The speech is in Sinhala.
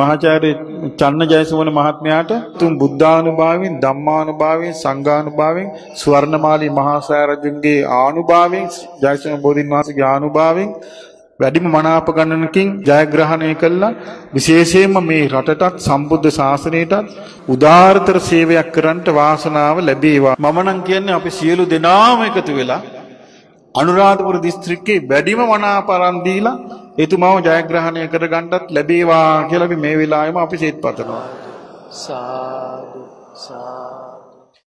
මහාචාර්ය චන්න ජයසුමන මහත්මයාට තුන් බුද්ධානුභාවයෙන් ධම්මානුභාවයෙන් සංඝානුභාවයෙන් ස්වර්ණමාලී මහා සෑරජුන්ගේ ආනුභාවයෙන් ජයසුමන බෝධින් වහන්සේගේ ආනුභාවයෙන් වැඩිම මනාප ගණනකින් ජයග්‍රහණය කළා. විශේෂයෙන්ම මේ රටටත් සම්බුද්ධ ශාසනයටත් උදාාරතර සේවයක් කරන්නට වාසනාව ලැබේවා. මම නම් කියන්නේ අපි සියලු දෙනාම එකතු වෙලා අනුරාධපුර දිස්ත්‍රික්කේ වැඩිම මනාප අරන් දීලා එතුමාව ජයග්‍රහණය කරගන්නත් ලැබේවා කියලා අපි මේ වෙලාවෙම අපි සේත් පතනවා. සාදු සාදු